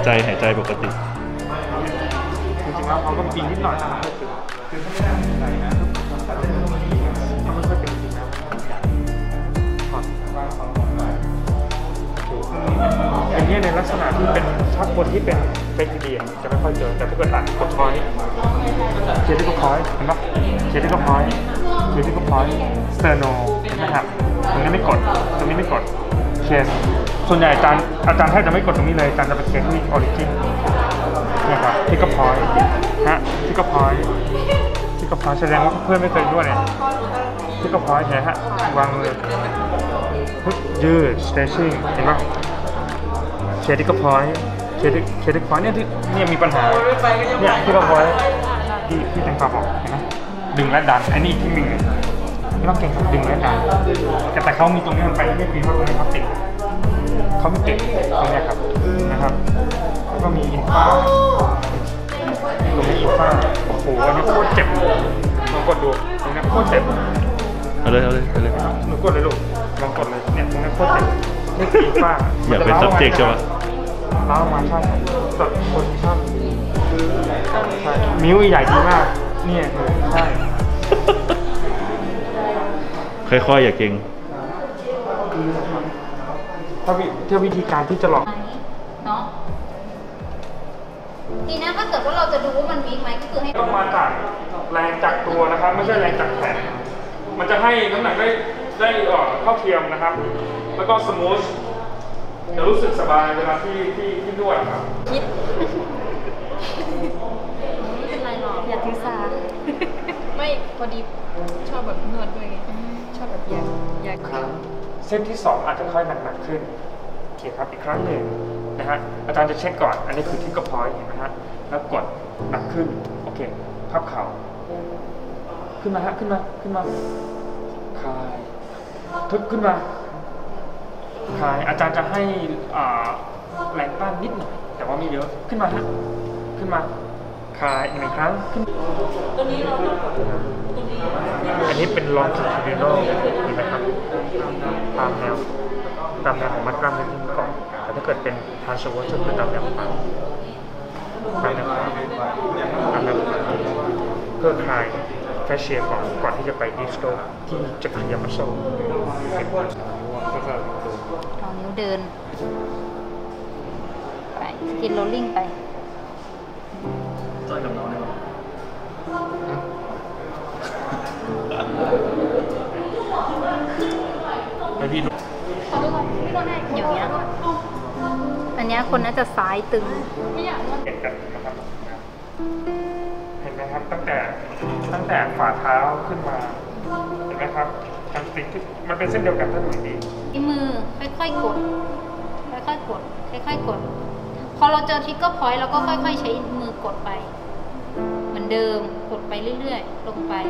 ใจปกติจริงๆแล้วเขาก็ปีนิดหน่อยนะครับคือถ้าไม่ได้อะไรนะแต่ถ้าไม่ค่อยเป็นจริงนะอันนี้ในลักษณะที่เป็นถ้าคนที่เป็นเฟกเดียจะไม่ค่อยเจอแต่ถ้าเกิดอ่านกดคอยเจติกคอยเห็นปะเจติกคอยสเตอร์โนนะครับตรงนี้ไม่กดตรงนี้ไม่กดเคสส่วนใหญ่อาจารย์แทบจะไม่กดตรงนี้เลยอาจารย์จะไปเคสที่ออริจินนะครับที่กระพอยฮะที่กระพอยแสดงว่าเพื่อนไม่เคยด้วยเนี่ยที่กระพอยเนี่ยฮะวางมือยืด stretching เห็นปะเคสที่กระพอยเนี่ยมีปัญหาเนี่ยที่กระพอยที่แตงกวาบอกเห็นไหมดึงและดันอันนี้อีกที่หนึ่งไม่ต้องเก่งครับดึงและดันแต่เขามีตรงนี้มันไปไม่ดีเพราะตรงนี้เขาติดเขาไม่ติดตรงนี้ครับนะครับแล้วก็มีอินฟ้าตรงนี้อินฟ้าโอ้โหอันนี้โคตรเจ็บลองกดดูตรงนี้โคตรเจ็บเอาเลยหนูกดเลยลูกลองกดเลยเนี่ยตรงนี้โคตรเจ็บนี่คืออินฟ้าอยากเป็น subject ใช่ไหมล้าวมาใช่ตัดโพซิชั่นใช่นิ้วใหญ่ดีมากเนี่ยใช่ค่อยๆอย่าเก่งถ้าวิธีการที่จะหลอกเนาะทีนี้ถ้าเกิดว่าเราจะดูว่ามันวีคไหมก็คือให้ต้องมาจากแรงจากตัวนะครับไม่ใช่แรงจากแขนมันจะให้น้ำหนักได้เท่าเทียมนะครับแล้วก็สมูทจะรู้สึกสบายเวลาที่นวดครับคิดไม่เป็นไรหรอกอย่าถือสาไม่พอดีชอบแบบนวดด้วยไงชอบแบบอยากเส้นที่2อาจจะค่อยหนักขึ้นโอเคครับอีกครั้งหนึ่งนะฮะอาจารย์จะเช็คก่อนอันนี้คือที่กระเพาะเห็นไหมฮะแล้วกดหนักขึ้นโอเคพับเข่าขึ้นมาฮะขึ้นมาคลายทึบขึ้นมาคลายอาจารย์จะให้แรงต้านนิดหน่อยแต่ว่าไม่เยอะขึ้นมาฮะขึ้นมาคลายอีก1ครั้งขึ้นตัวนี้เราอันนี้เป็นลองคิวเรโนเห็นไหมครับตามแนวของมัดกล้ามเนื้อที่ก่อนแต่ถ้าเกิดเป็นทรานสเวอร์สก็คือตามแนวของตามแนวเพื่อคลายแฟชเชียก่อนที่จะไปดิสโตที่จะเคลียร์มัสเซลเอานิ้วเดินไปสกินโรลลิ่งไปจอยกับน้องได้ไหมไม่พี่อย่างเงี้ยอันนี้คนน่าจะซ้ายตึงเห็นกันนะครับเห็นไหมครับตั้งแต่ฝ่าเท้าขึ้นมาเห็นไหมครับทางสติกมันเป็นเส้นเดียวกันทั้งหมดนี้ที่มือค่อยๆกดพอเราเจอทริกเกอร์พอยต์เราก็ค่อยๆใช้มือกดไปเหมือนเดิมกดไปเรื่อยๆลงไป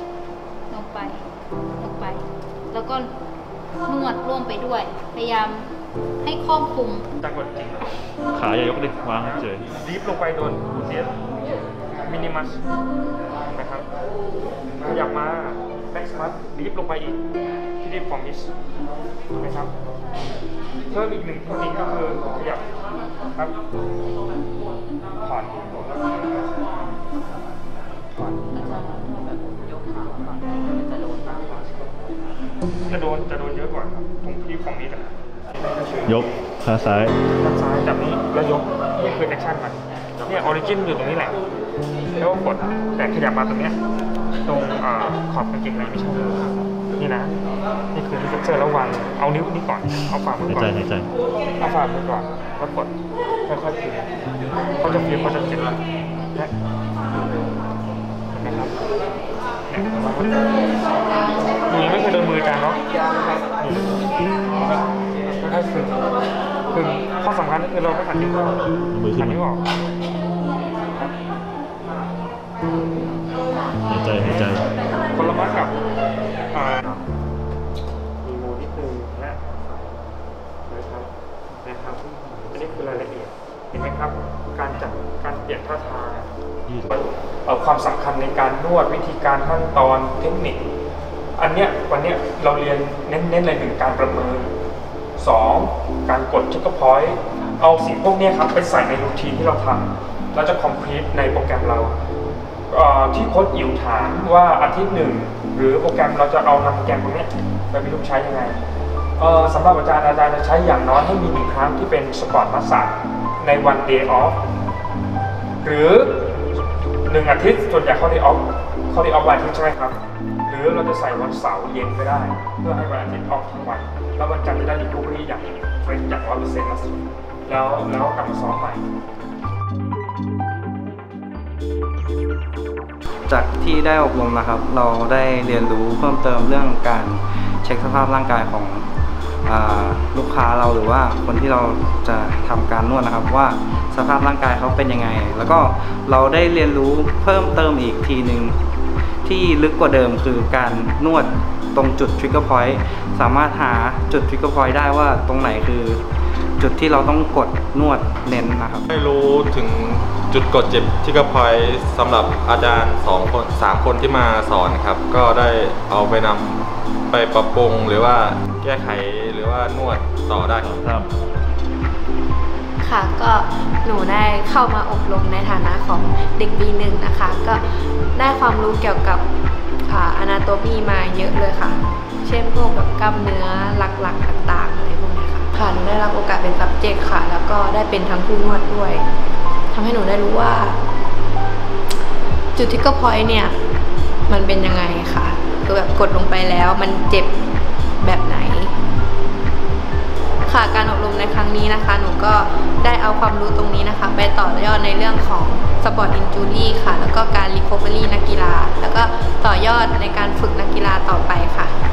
แล้วก็นวดร่วมไปด้วยพยายามให้ครอบคลุมจังหวะจริงขาอย่ายกดิวางเฉยดีฟลงไปโดนเสียมินิมัสนะครับขยับมาแบ็กสมัทดีฟลงไปอีกที่ดีฟฟอร์มิสนะครับเพิ่มอีก1เทคนิคก็คือขยับครับผ่อนจะโดนเยอะกว่าครับตรงที่ฝั่งนี้นะยกขาซ้ายจับนี้แล้วยกนี่คือแอคชั่นมันเนี่ยออริจินอยู่ตรงนี้แหละแล้วกดแต่ขยับมาตรงเนี้ยตรงขอบกางเกงในไม่ใช่นี่นะนี่คือที่เจอระหว่างเอานิ้วนี้ก่อนเอาฝ่ามือก่อนเอาฝ่ามือก่อนแล้วกดค่อยๆพิมพ์เขาจะพิมพ์เขาจะเจ็บนะเห็นไหมครับหนูยังไม่เคยโดนมืออาจารย์เนาะค่อยๆคือข้อสำคัญก็คือเราไม่หันนิ้วออกหันนิ้วออกหายใจคนละมัดกับมีโมนิดนึงนะครับอันนี้คือรายละเอียดเห็นไหมครับการเปลี่ยนท่าทางความสำคัญในการนวดวิธีการขั้นตอนเทคนิควันนี้เราเรียนเน้นเลย1การประเมิน2การกดเช็คพอยต์เอาสิ่งพวกนี้ครับไปใส่ในรูทีนที่เราทำแล้วจะ complete ในโปรแกรมเราที่โค้ดอิ๋วถามว่าอาทิตย์หนึ่งหรือโปรแกรมเราจะเอานำโปรแกรมพวกนี้ไปประยุกต์ใช้ยังไงสำหรับอาจารย์จะใช้อย่างน้อยให้มี1 ครั้งที่เป็นสปอร์ตมัสซาจในวัน day off หรือ1 อาทิตย์ส่วนใหญ่เข้า day off วันอาทิตย์ใช่ไหมครับหรือเราจะใส่วันเสาร์เย็นก็ได้เพื่อให้วันอาทิตย์ออกทั้งวันแล้ววันจันทร์จะได้ recovery อย่างเฟรชอย่าง 100% แล้วกลับมาซ้อมใหม่จากที่ได้อบรมนะครับเราได้เรียนรู้เพิ่มเติมเรื่องการเช็คสภาพร่างกายของลูกค้าเราหรือว่าคนที่เราจะทำการนวดนะครับว่าสภาพร่างกายเขาเป็นยังไงแล้วก็เราได้เรียนรู้เพิ่มเติมอีกทีหนึ่งที่ลึกกว่าเดิมคือการนวดตรงจุด trigger point สามารถหาจุด trigger point ได้ว่าตรงไหนคือจุดที่เราต้องกดนวดเน้นนะครับไม่รู้ถึงจุดกดเจ็บที่กระพอยสำหรับอาจารย์2 คน 3 คนที่มาสอนครับก็ได้เอาไปนำไปปรับปรุงหรือว่าแก้ไขหรือว่านวดต่อได้ครับค่ะก็หนูได้เข้ามาอบรมในฐานะของเด็กปี1นะคะก็ได้ความรู้เกี่ยวกับanatomy มาเยอะเลยค่ะเช่นพวกแบบกล้ามเนื้อหลักๆต่างๆอะไรพวกนี้ค่ะหนูได้รับโอกาสเป็น subject ค่ะแล้วก็ได้เป็นทั้งผู้นวดด้วยทำให้หนูได้รู้ว่าจุด trigger point เนี่ยมันเป็นยังไงค่ะคือแบบกดลงไปแล้วมันเจ็บแบบไหนค่ะการอบรมในครั้งนี้นะคะหนูก็ได้เอาความรู้ตรงนี้นะคะไปต่อยอดในเรื่องของ sport injury ค่ะแล้วก็การ recovery นักกีฬาแล้วก็ต่อยอดในการฝึกนักกีฬาต่อไปค่ะ